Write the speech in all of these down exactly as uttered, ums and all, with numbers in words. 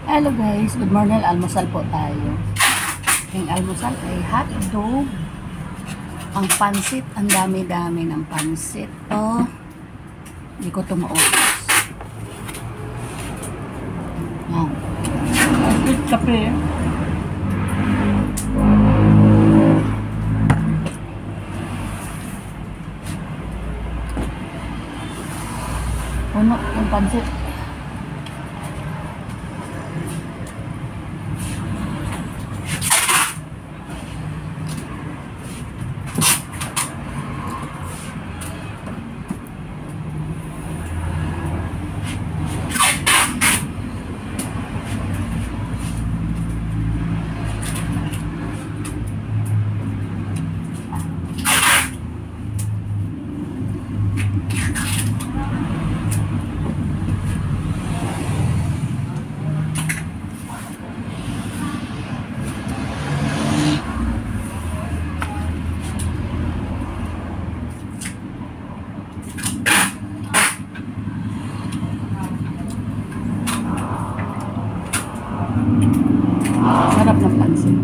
Hello guys, good morning. Almusal po tayo. Yung almusal ay hotdog. Ang pansit, ang dami-dami ng pansit. Oh, hindi ko ito maubos. Yan. Pansit kape. Puno yung pansit. Sarap ng pansit.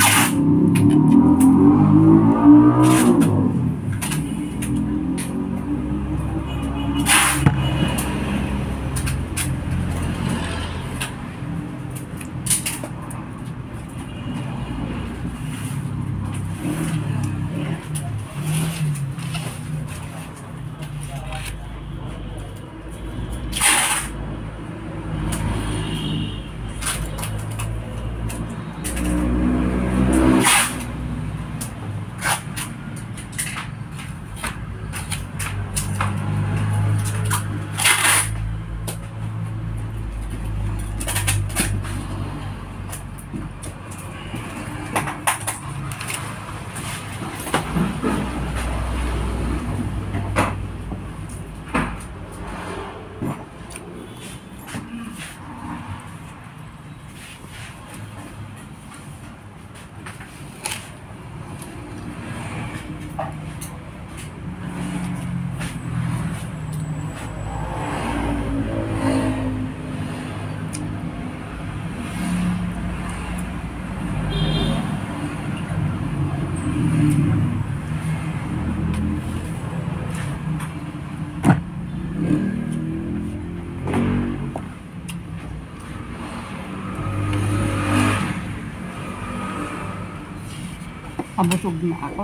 Pabusog na ako.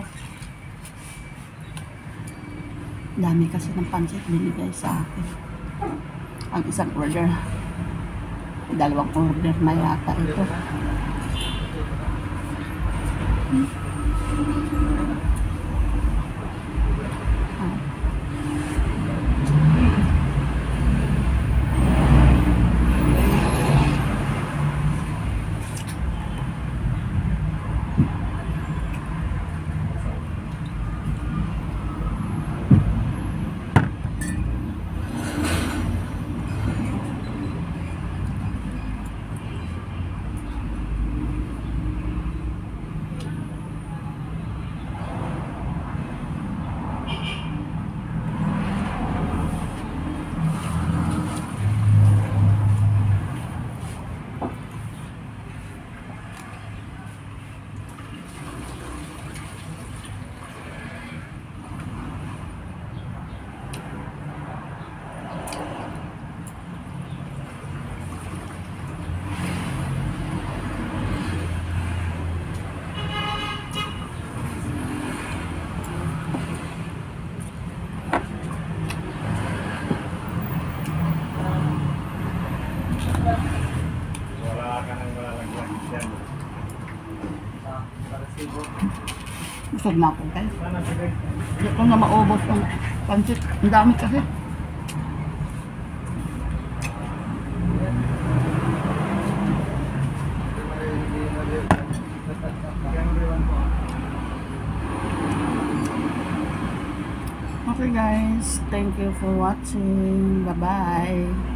Dami kasi ng pansit binigay sa akin. Ang isang order. Dalawang order na yata ito. Hmm. Busog na ako guys. Hindi ko na maubos ng pansit. Ang dami kasi. Okay guys, thank you for watching. Bye bye.